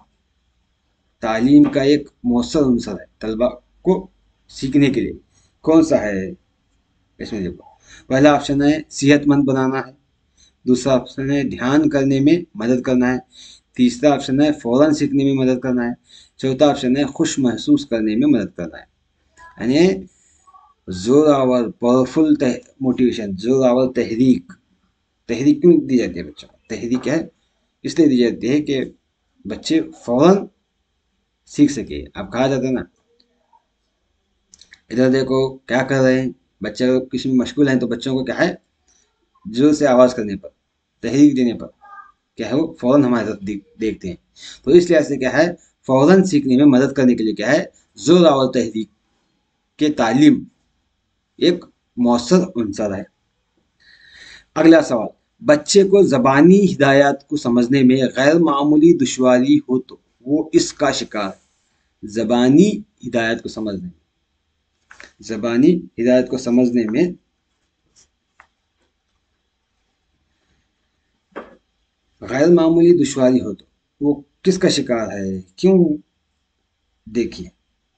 S1: तालीम का एक मौसर अंसर है तलबा को सीखने के लिए। कौन सा है? इसमें देखो, पहला ऑप्शन है सेहतमंद बनाना है, दूसरा ऑप्शन है ध्यान करने में मदद करना है, तीसरा ऑप्शन है फौरन सीखने में मदद करना है, चौथा ऑप्शन है खुश महसूस करने में मदद करना है। यानी जोरावर पावरफुल मोटिवेशन, जोरावर तहरीक। तहरीक क्यों दी जाती है बच्चों को? तहरीक है इसलिए दी जाती है कि बच्चे फौरन सीख सके। अब कहा जाता है ना, इधर देखो क्या कर रहे हैं बच्चे, किसी में मशगूल हैं तो बच्चों को क्या है? जोर से आवाज़ करने पर, तहरीक देने पर क्या है? वो फौरन हमारी तरफ देखते हैं। तो इस लिहाज से क्या है? फौरन सीखने में मदद करने के लिए क्या है? जोर आवर तहरीक के तालीम एक मौसर अंसर है। अगला सवाल, बच्चे को ज़बानी हिदायत को समझने में गैर मामूली दुश्वारी हो तो वो इसका शिकार है। ज़बानी हिदायत को समझने में, ज़बानी हिदायत को समझने में गैर मामूली दुश्वारी हो तो वो किसका शिकार है? क्यों? देखिए,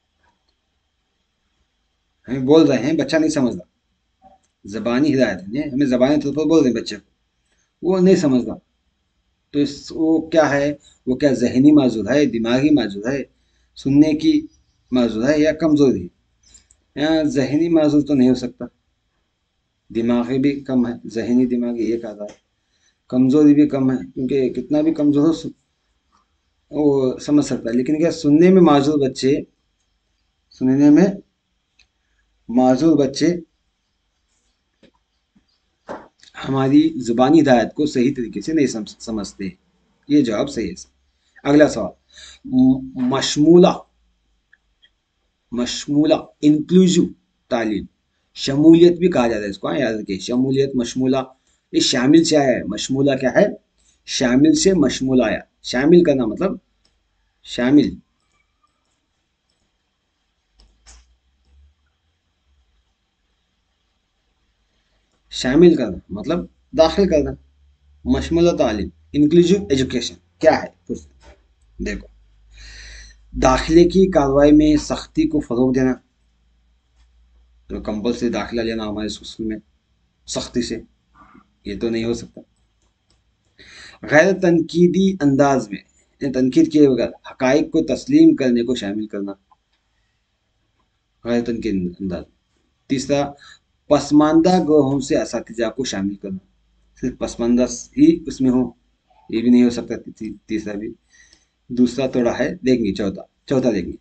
S1: हमें बोल रहे हैं बच्चा नहीं समझता, ज़बानी हिदायत है, हमें ज़बानी तौर पर बोल रहे हैं बच्चे को, वो नहीं समझता। तो वो क्या है? वो क्या जहनी माजूर है, दिमागी माजूर है, सुनने की माजूर है, या कमज़ोरी है? यहाँ जहनी माजूर तो नहीं हो सकता, दिमागी भी कम है, जहनी दिमागी एक आता है, कमज़ोरी भी कम है, क्योंकि कितना भी कमज़ोर हो वो समझ सकता है। लेकिन क्या सुनने में माजूर बच्चे, सुनने में माजूर बच्चे हमारी ज़ुबानी हिदायत को सही तरीके से नहीं समझते। ये जवाब सही है। अगला सवाल, मशमूला, मशमूला इंक्लूसिव तालीम, शमूलियत भी कहा जाता है इसको, हाँ याद रखिए, शमूलियत मशमूला, ये शामिल से आया है। मशमूला क्या है? शामिल से मशमूल आया, शामिल करना मतलब शामिल, शामिल करना मतलब दाखिल करना। मशमूला तालीम, इंक्लूसिव एजुकेशन क्या है? तो देखो, दाखिले की कार्रवाई में सख्ती को फ़रोग देना, तो कंपल्सरी दाखिला लेना हमारे स्कूल में सख्ती से, ये तो नहीं हो सकता। गैर तनकीदी अंदाज में, तनकीद किए बगैर हकाइक को तस्लीम करने को शामिल करना, गैर तनकीदी अंदाज। तीसरा, पसमानदा ग्रोहों से असातिज़ा को शामिल करना, सिर्फ पसमानदा ही उसमें हो, ये भी नहीं हो सकता। तीसरा भी दूसरा थोड़ा है, देखेंगे चौथा। चौथा देखेंगे,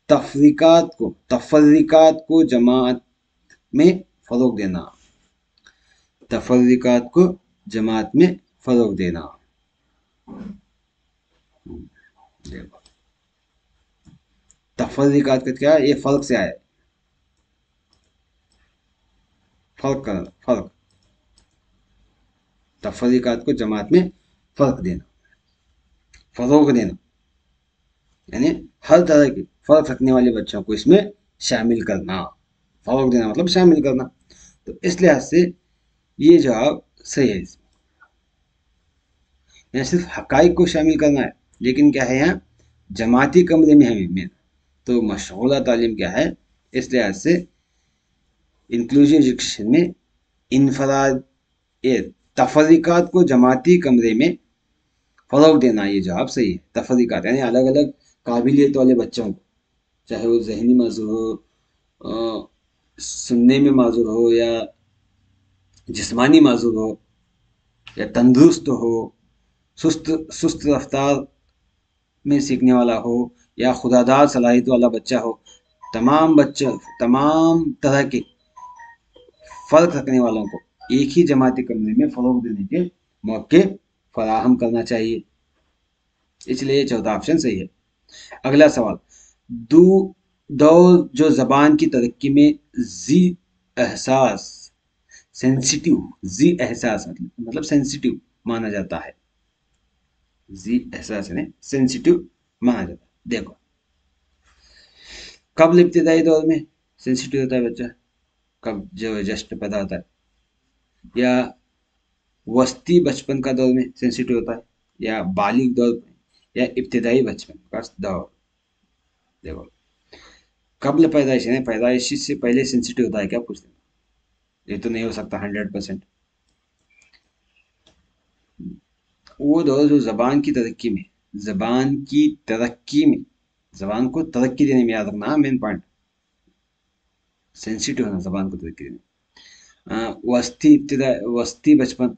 S1: तफरीकात को जमात में फरोग देना। तफरीकात को जमात में फरोग देना। देखो, तफरीकात का क्या है, ये फर्क से आया है। फर्क करना, फर्क, तफरीकात को जमात में फर्क देना, फरोग देना, यानी हर तरह के फर्क रखने वाले बच्चों को इसमें शामिल करना। फरोग देना मतलब शामिल करना। तो इस लिहाज से ये जवाब सही है इसमें। यहाँ सिर्फ हकाइक को शामिल करना है, लेकिन क्या है, यहाँ जमाती कमरे में है मेन। तो मशगूला तालीम क्या है, इस लिहाज से इंक्लूसिव एजुकेशन में इनफराद तफरीकात को जमाती कमरे में फरोग देना, ये जवाब सही है। तफरीकात यानी अलग अलग काबिलियत वाले बच्चों को, चाहे वो जहनी माजूर हो, सुनने में माजूर हो, या जिस्मानी माजूर हो, या तंदुरुस्त हो, सुस्त सुस्त रफ्तार में सीखने वाला हो, या खुदादार सलाहियत वाला बच्चा हो, तमाम बच्चे, तमाम तरह के फ़र्क रखने वालों को एक ही जमाती कमरे में फ़रोग देने के मौके फराहम करना चाहिए। इसलिए ये चौथा ऑप्शन सही है। अगला सवाल, दो दौर जो ज़बान की तरक्की में जी एहसास सेंसिटिव, जी एहसास मतलब सेंसिटिव माना जाता है। जी एहसास यानी सेंसिटिव माना जाता है। देखो, कब इब्तिदाई दौर में सेंसिटिव होता है बच्चा, कब जो जस्ट पैदा होता है, या वस्ती बचपन का दौर में सेंसिटिव होता है, या बालिग दौर में, या इब्तिदाई बचपन का दौर। देखो, कबल पैदाइश है, पैदाइशी से पहले सेंसिटिव होता है क्या, पूछ लेना। ये तो नहीं हो सकता 100%। वो दौर जो जबान की तरक्की में, जबान की तरक्की में, जबान को तरक्की देने में, याद रखना मेन पॉइंट, सेंसिटिव होना जबान को तरक्की देने। वस्ती इब्तिदा, वस्ती बचपन,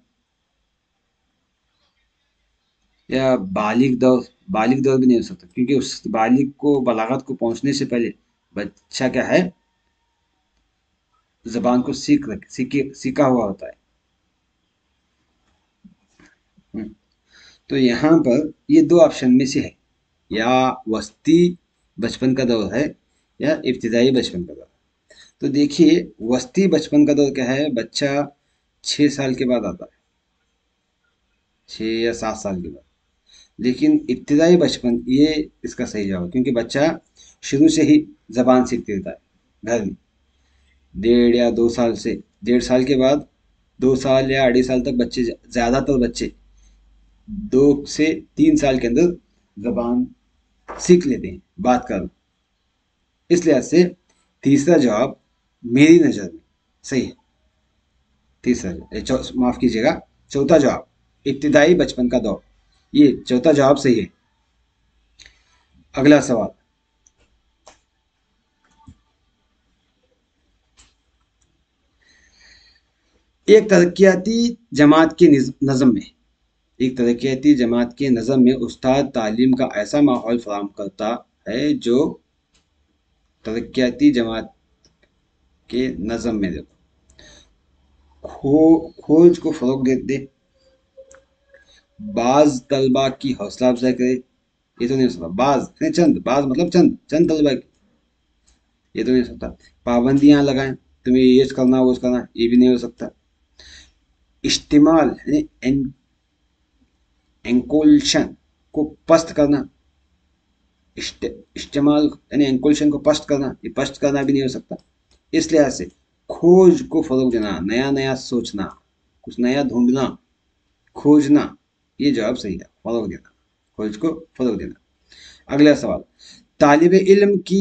S1: या बालिग दौर। बालिग दौर भी नहीं हो सकता, क्योंकि उस बालिग को, बलागत को पहुंचने से पहले बच्चा क्या है, जबान को सीखा हुआ होता है। हम्म, तो यहाँ पर ये दो ऑप्शन में से है, या वस्ती बचपन का दौर है, या इब्तिदाई बचपन का दौर। तो देखिए, वस्ती बचपन का दौर क्या है, बच्चा 6 साल के बाद आता है, 6 या 7 साल के बाद। लेकिन इब्तिदाई बचपन, ये इसका सही जवाब है, क्योंकि बच्चा शुरू से ही जबान सीखते रहता है घर में। 1.5 या 2 साल से, 1.5 साल के बाद 2 साल या 2.5 साल तक बच्चे, ज़्यादातर बच्चे 2 से 3 साल के अंदर जबान सीख लेते हैं बात करना। इस लिहाज से तीसरा जवाब मेरी नज़र में सही है। माफ़ कीजिएगा, चौथा जवाब, इब्तिदाई बचपन का दौर, ये चौथा जवाब सही है। अगला सवाल, एक तरक्याती जमात के नज़म में, एक तरक्याती जमात के नज़म में उस्ताद तालीम का ऐसा माहौल फराहम करता है जो तरक्याती जमात के नज़म में, देखो, खोज को फ़रोग दे, बाज तलबा की हौसला अफजाई करे, ये तो नहीं हो सकता। बाज नहीं, चंद, बाज मतलब चंद चंद तलबा की, ये तो नहीं हो सकता। पाबंदियां लगाएं, तुम्हें ये करना वो करना, ये भी नहीं हो सकता। इस्तेमाल यानी एंकोल्शन को पस्त करना, इस्तेमाल यानी एंकोल्शन को पस्त करना, ये पस्त करना भी नहीं हो सकता। इस लिहाज से खोज को फरोग देना, नया नया सोचना, कुछ नया ढूंढना, खोजना, ये जवाब सही है, फरोग देना, खोज को फरोग देना। अगला सवाल, तालिब इल्म की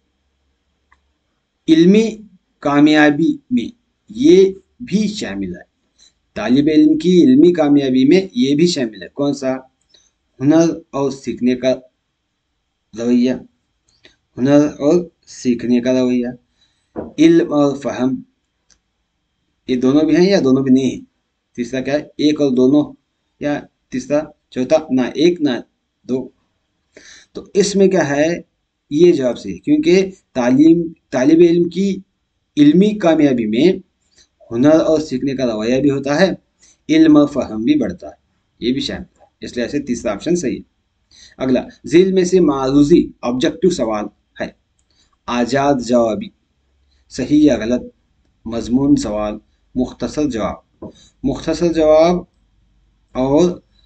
S1: इल्मी कामयाबी में ये भी शामिल है, तालिब इल्म की इल्मी कामयाबी में ये भी शामिल है, कौन सा, हुनर और सीखने का रवैया, हुनर और सीखने का रवैया, इल्म और फहम, ये दोनों भी हैं या दोनों भी नहीं है। तीसरा क्या है, एक और दोनों, या तीसरा चौथा, ना एक ना दो। तो इसमें क्या है, ये जवाब सही है, क्योंकि तालिब इल्म की इल्मी कामयाबी में हुनर और सीखने का रवैया भी होता है, इल्म और फहम भी बढ़ता है, ये भी शामिल है, इसलिए ऐसे तीसरा ऑप्शन सही है। अगला, झील में से मारूजी ऑब्जेक्टिव सवाल है, आजाद जवाबी, सही या गलत, मजमून सवाल, मुख्तसर जवाब। मुख्तसर जवाब और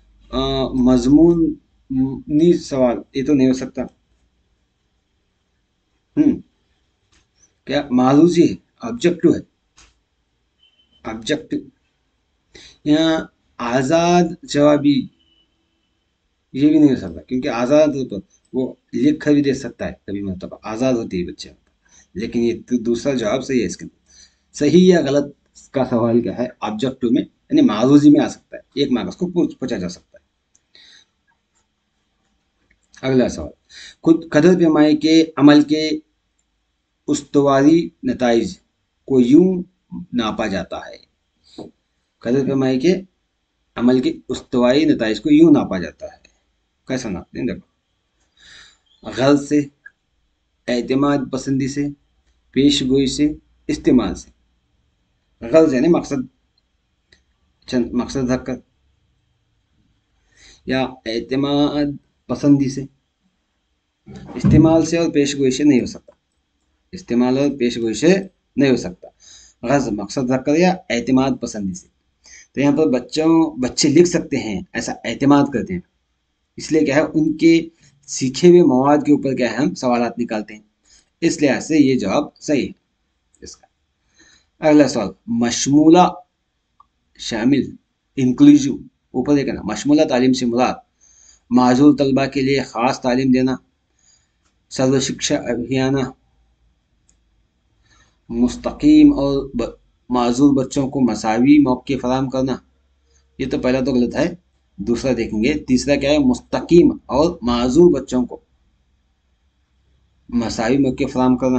S1: मजमूनी सवाल ये तो नहीं हो सकता। हम्म क्या मारूजी है, ऑब्जेक्टिव है, ऑब्जेक्टिव। यहाँ आजाद जवाबी ये भी नहीं हो सकता, क्योंकि आजाद हो तो वो लिख कर भी दे सकता है कभी, मतलब आजाद होती है बच्चे, लेकिन ये तो दूसरा जवाब सही है इसके अंदर। सही या गलत का सवाल क्या है, ऑब्जेक्टिव में यानी मारूजी में आ सकता है, एक मार्क्स को पूछा जा सकता है। अगला सवाल, खुद कदर पैमाई के अमल के उस्तवारी नताइज को यूं नापा जाता है। कदर पैमाई के अमल के उस्तवारी नताइज को यूं नापा जाता है, कैसा नापते हैं देखो, गलत से, एतमाद पसंदी से, पेश गोई से, इस्तेमाल से। गलत यानी मकसद, चंद मकसद रख कर, या एतमाद पसंदी से, इस्तेमाल से और पेश गोई से नहीं हो सकता, इस्तेमाल और पेश गोई से नहीं हो सकता, गलत मकसद रख कर या एतमाद पसंदी से। तो यहाँ पर बच्चे लिख सकते हैं, ऐसा एतमाद करते हैं, इसलिए क्या है, उनके सीखे हुए मवाद के ऊपर क्या है हम सवालात निकालते हैं, इस लिहाज से ये जवाब सही है इसका। अगला सवाल, मशमूला शामिल, इंक्लूसिव, ऊपर देखा ना, मशमूला तालीम से मुराद माजूर तलबा के लिए ख़ास तालीम देना, सर्व शिक्षा अभियान, मुस्तकीम और माजूर बच्चों को मसावी मौके फराहम करना। ये तो पहला तो गलत है, दूसरा देखेंगे, तीसरा क्या है, मुस्तकीम और माजूर बच्चों को मसावी मौके फराहम करना।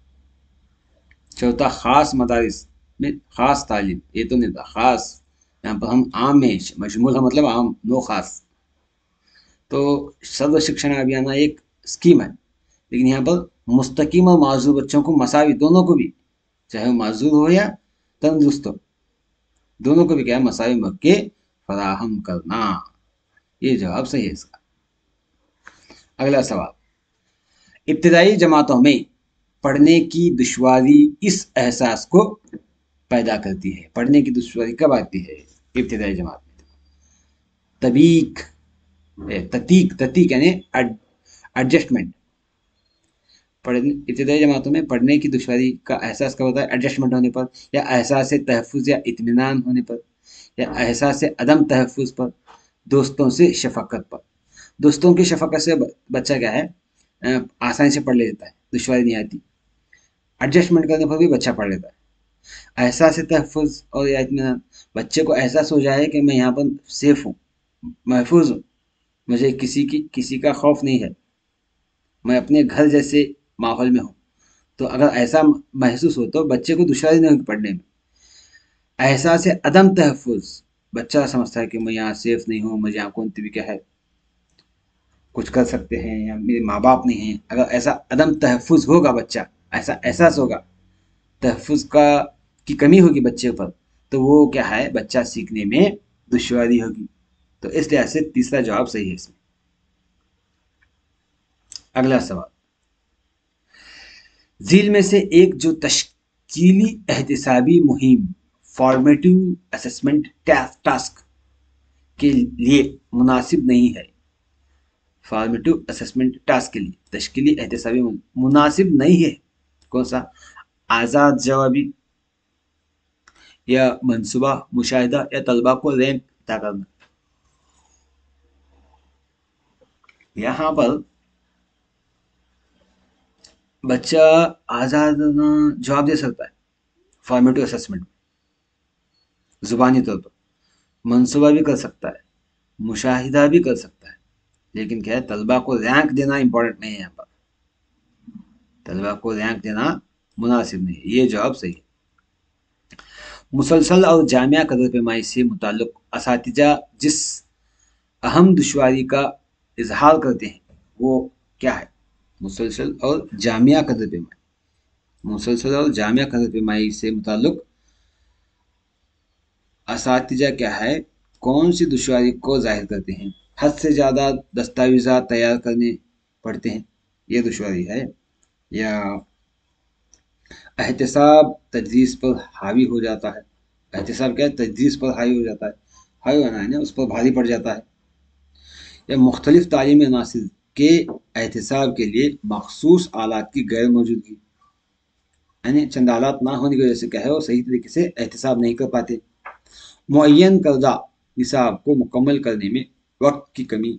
S1: चौथा, ख़ास मदारिस में ख़ास तालीम, ये तो नहीं था ख़ास, यहाँ पर हम आम में मशमूल है, मतलब आम, नो ख़ास। तो सर्व शिक्षण अभियान एक स्कीम है, लेकिन यहाँ पर मुस्तकीम और माजूर बच्चों को मसावी, दोनों को भी, चाहे वो माजूर हो या तंदुरुस्त हो, दोनों को भी क्या है, मसावी मौके फराहम करना, ये जवाब सही है इसका। अगला सवाल, इब्तदाई जमातों में पढ़ने की दुश्वारी इस एहसास को पैदा करती है। पढ़ने की दुश्वारी कब आती है इब्तदाई जमात में, तबीक, ततीक, ततीक यानी एडजस्टमेंट। पढ़ने इब्तदाई जमातों में पढ़ने की दुश्वारी का एहसास कब होता है, एडजस्टमेंट होने पर, या एहसास तहफ़्फ़ुज़ या इत्मीनान होने पर, या एहसास अदम तहफ़्फ़ुज़ पर, दोस्तों से शफ़क़त पर। दोस्तों की शफ़क़त से बच्चा क्या है, आसानी से पढ़ लेता है, दुश्वारी नहीं आती। एडजस्टमेंट करने पर भी बच्चा पढ़ लेता है। एहसास तहफ़्फ़ुज़ और या इत्मीनान, बच्चे को एहसास हो जाए कि मैं यहाँ पर सेफ़ हूँ, महफूज हूँ, मुझे किसी का खौफ नहीं है, मैं अपने घर जैसे माहौल में हूँ। तो अगर ऐसा महसूस हो तो बच्चे को दुश्वारी नहीं होगी पढ़ने में। एहसास अदम तहफ़्फ़ुज़, बच्चा समझता है कि मैं यहाँ सेफ नहीं हूँ, मुझे यहाँ कौन भी क्या है, कुछ कर सकते हैं, या मेरे माँ बाप नहीं हैं। अगर ऐसा अदम तहफ़्फ़ुज़ होगा, बच्चा ऐसा एहसास होगा, तहफ़्फ़ुज़ का की कमी होगी बच्चे पर, तो वो क्या है, बच्चा सीखने में दुश्वारी होगी। तो इस लिहाज से तीसरा जवाब सही है इसमें। अगला सवाल, झील में से एक जो तश्कीली एहतिसाबी मुहिम फॉर्मेटिव असेसमेंट टास्क के लिए मुनासिब नहीं है। फॉर्मेटिव असेसमेंट टास्क के लिए तश्कीली एहतिसाबी मुनासिब नहीं है, कौन सा, आज़ाद जवाबी, या मनसूबा मुशाहिदा, या तलबा को रैंक अता करना। यहाँ पर बच्चा आज़ाद जवाब दे सकता है फॉर्मेटिव असेसमेंट में, ज़ुबानी तौर पर मनसूबा भी कर सकता है, मुशाहिदा भी कर सकता है, लेकिन क्या है, तलबा को रैंक देना इंपॉर्टेंट नहीं है। यहाँ पर तलबा को रैंक देना मुनासिब नहीं है, ये जवाब सही है। मुसलसल और जामिया कदर पैमाई से मुताल्लिक़ असातिज़ा जिस अहम दुश्वारी का इजहार करते हैं, वो क्या है? मुसलसल और जामिया कदर पेमाई। मुसलसल और जामिया कदर पेमाई से मुताल्लुक असातिजा क्या है, कौन सी दुश्वारी को जाहिर करते हैं? हद से ज़्यादा दस्तावेज़ात तैयार करने पड़ते हैं, ये दुश्वारी है। या एहतिसाब तदरीस पर हावी हो जाता है। एहतिसाब क्या है? तदरीस पर हावी हो जाता है। हावी होना है ना, उस पर भारी पड़ जाता है। या मुख्तलिफ तालीमी अनासिर के एहतिसाब के लिए मखसूस आलात की गैर मौजूदगी, यानी चंद आलात ना होने की वजह से क्या है, वो सही तरीके से एहतिसाब नहीं कर पाते। मुअय्यन करदा निसाब को मुकम्मल करने में वक्त की कमी।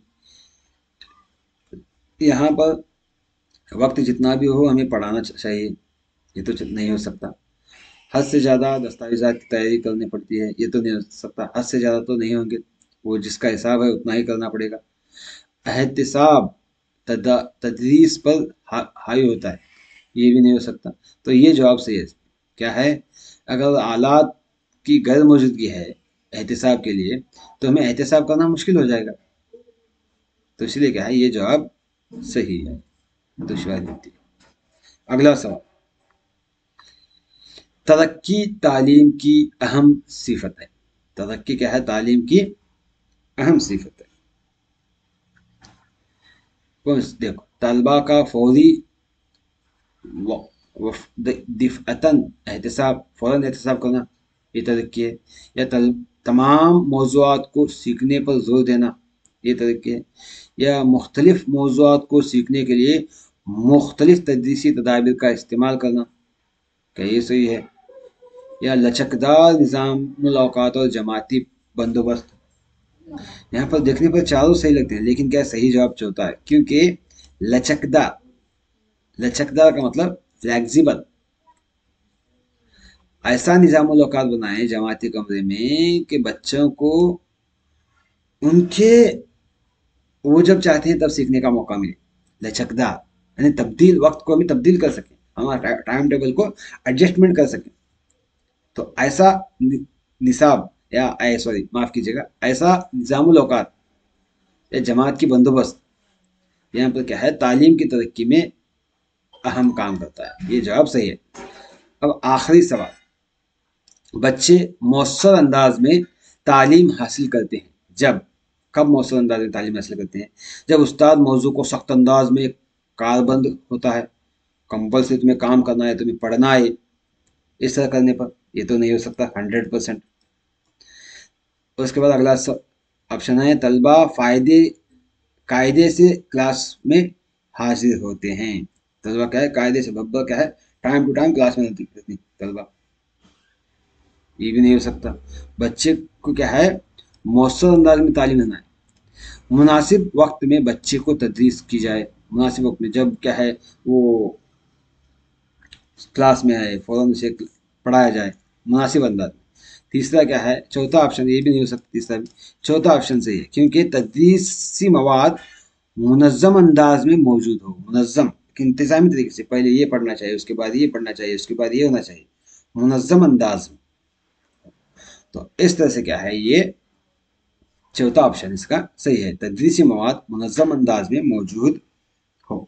S1: यहाँ पर वक्त जितना भी हो हमें पढ़ाना चाहिए, ये तो नहीं हो सकता। हद से ज़्यादा दस्तावेज़ात की तैयारी करनी पड़ती है, ये तो नहीं हो सकता। हद से ज़्यादा तो नहीं होंगे, वो जिसका हिसाब है उतना ही करना पड़ेगा। एहतिसाब तदरीस पर हावी होता है, ये भी नहीं हो सकता। तो ये जवाब सही है। क्या है? अगर आलात की गैर मौजूदगी है एहतिसाब के लिए, तो हमें एहतिसाब करना मुश्किल हो जाएगा। तो इसलिए क्या है, ये जवाब सही है, दुश्वारी होती है। अगला सवाल, तरक्की तालीम की अहम सिफत है। तरक्की क्या है? तालीम की अहम सिफत है। कौन देखो, तलबा का फौरी दिफ़अतन एहतिसाब, फ़ौरन एहतिसाब करना, ये तरक्की है। या तमाम मौज़ूआत को सीखने पर जोर देना, ये तरक्की है। या मुख्तलिफ मौज़ूआत को सीखने के लिए मुख्तलिफ तदरीसी तदाबीर का इस्तेमाल करना, क्या ये सही है? या लचकदार निज़ामुल औक़ात और जमाती बंदोबस्त। यहाँ पर देखने पर चारों सही लगते हैं, लेकिन क्या सही जवाब चौथा है, क्योंकि लचकदार, लचकदार का मतलब फ्लेक्सिबल, ऐसा निज़ामुल औक़ात बनाए जमाती कमरे में कि बच्चों को उनके, वो जब चाहते हैं तब सीखने का मौका मिले। लचकदार यानी तब्दील, वक्त को हमें तब्दील कर सकें, हमारा टाइम टेबल को एडजस्टमेंट कर सकें। तो ऐसा निसाब या सॉरी माफ़ कीजिएगा, ऐसा निज़ामुल औक़ात या जमात की बंदोबस्त यहाँ पर क्या है, तालीम की तरक्की में अहम काम करता है। ये जवाब सही है। अब आखिरी सवाल, बच्चे मौसर अंदाज में तालीम हासिल करते हैं जब, कब मौसर अंदाज में तालीम हासिल करते हैं? जब उस्ताद मौजू को सख्त अंदाज में कारबंद होता है, कंपल्सरी तुम्हें काम करना है, तुम्हें पढ़ना है, इस तरह करने पर। ये तो नहीं हो सकता 100%। उसके बाद अगला ऑप्शन है, तलबा फायदे कायदे से क्लास में हाजिर होते हैं। तलबा क्या है? कायदे से, बब्बर क्या है? टाइम टू टाइम क्लास में रहती तलबा, ये भी नहीं हो सकता। बच्चे को क्या है, मौसर अंदाज में तालीम देना है। मुनासिब वक्त में बच्चे को तदरीस की जाए, मुनासिब वक्त में, जब क्या है वो क्लास में आए फ़ौरन उसे पढ़ाया जाए मुनासिब अंदाज में। तीसरा क्या है, चौथा ऑप्शन, ये भी नहीं हो सकता तीसरा भी। चौथा ऑप्शन सही है, क्योंकि तदरीसी मवाद मुनज़्ज़म अंदाज में मौजूद हो। मुनज़्ज़म, इंतज़ामी तरीके से, पहले ये पढ़ना चाहिए, उसके बाद ये पढ़ना चाहिए, उसके बाद ये होना चाहिए, मुनज़्ज़म अंदाज में। तो इस तरह से क्या है, ये चौथा ऑप्शन इसका सही है, तदरीसी मवाद मुनज़्ज़म अंदाज में मौजूद हो।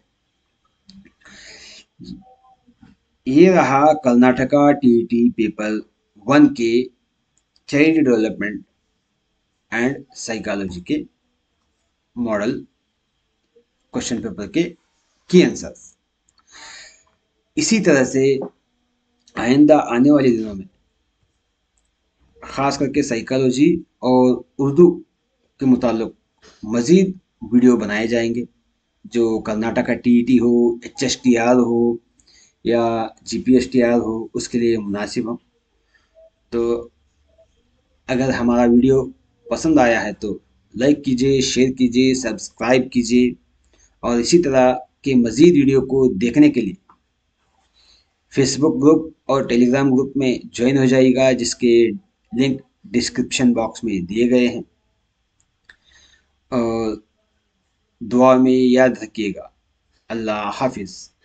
S1: ये रहा कर्नाटका टीईटी पेपर 1 के चाइल्ड डेवलपमेंट एंड साइकोलॉजी के मॉडल क्वेश्चन पेपर के की आंसर्स। इसी तरह से आइंदा आने वाले दिनों में ख़ास करके साइकोलॉजी और उर्दू के मुताल्लिक मज़ीद वीडियो बनाए जाएंगे, जो कर्नाटका टीईटी हो, एचएसटीआर हो या जीपीएसटीआर हो, उसके लिए मुनासिब हो। तो अगर हमारा वीडियो पसंद आया है तो लाइक कीजिए, शेयर कीजिए, सब्सक्राइब कीजिए, और इसी तरह के मज़ीद वीडियो को देखने के लिए फेसबुक ग्रुप और टेलीग्राम ग्रुप में ज्वाइन हो जाइएगा, जिसके लिंक डिस्क्रिप्शन बॉक्स में दिए गए हैं। और दुआ में याद रखिएगा। अल्लाह हाफिज़।